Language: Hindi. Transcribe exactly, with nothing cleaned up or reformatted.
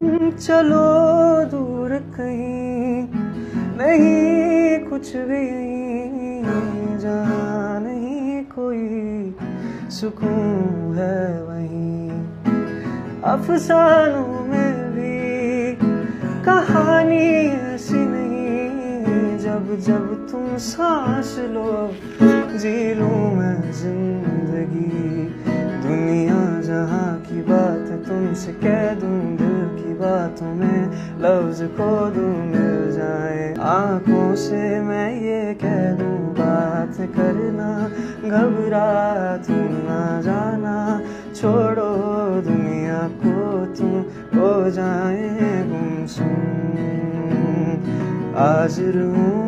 चलो दूर कहीं, नहीं कुछ भी जहाँ नहीं कोई सुकून है वहीं। अफसानों में भी कहानी ऐसी नहीं, जब जब तुम सांस लो जी लूं मैं जिंदगी। दुनिया जहाँ की बात तुमसे कह दूं, दिल की बातों में लफ्ज खो दूं मिल जाए। आंखों से मैं ये कह दूं बात करना, घबरा तुम ना जाना। छोड़ो दुनिया को तुम हो जाए गुमसुम। आज रहूं